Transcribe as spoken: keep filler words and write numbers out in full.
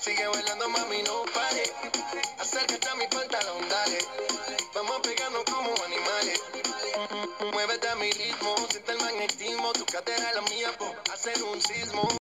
Sigue bailando, mami, no pare. Acércate a mi pantalón, dale. Vamos a pegarnos como animales. Muévete a mi ritmo, siente el magnetismo. Tu cadera es la mía, por hacer un sismo.